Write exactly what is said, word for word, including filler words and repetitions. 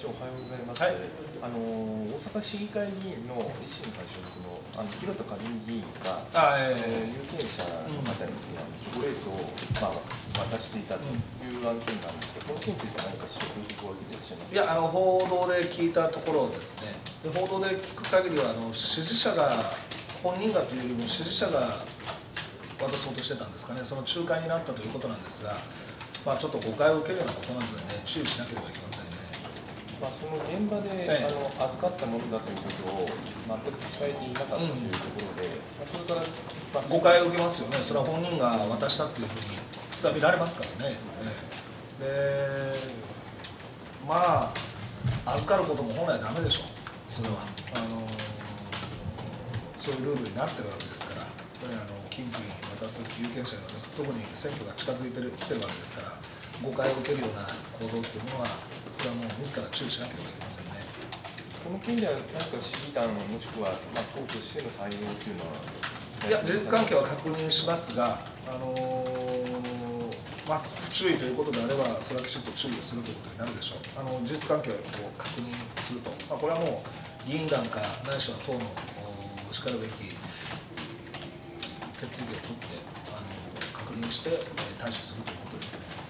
長おはようございます。 はい、 あの大阪市議会議員の維新会所属のあの広田上議員が、 あ、 ええー、有権者の方にですね、チョコレートをまあ渡していたという案件なんですけど、この件について何か知っているところでいらっしゃいますか。 いや、あの報道で聞いたところですね。で、報道で聞く限りはあの支持者が本人がというよりも支持者が渡そうとしてたんですかね。その仲介になったということなんですが、まあちょっと誤解を受けるようなことなのでね、注意しなければいけませんね。 まあ、その現場で、 ええ、 あの預かったものだということを全く伝えていなかったというところで、うんまあ、それから、まあ、 誤解を受けますよね。それは本人が渡したっていうふうに伝えられますからね。ええ、で、まあ預かることも本来ダメでしょう。それはあのそういうルールになってるわけですから、これあの金品渡す有権者がです、特に選挙が近づいてるきてるわけですから、誤解を受けるような行動というものは、これはもう自ら注意しなければいけませんね。 この件では何か市議団もしくは、まあ、党としての対応というのは、 いや、事実関係は確認しますが、あのーまあ、不注意ということであれば、それはきちんと注意をするということになるでしょう。あの事実関係を確認すると、まあ、これはもう議員団か、ないしは党のしかるべき手続きを取って、あの確認して対処するということですね。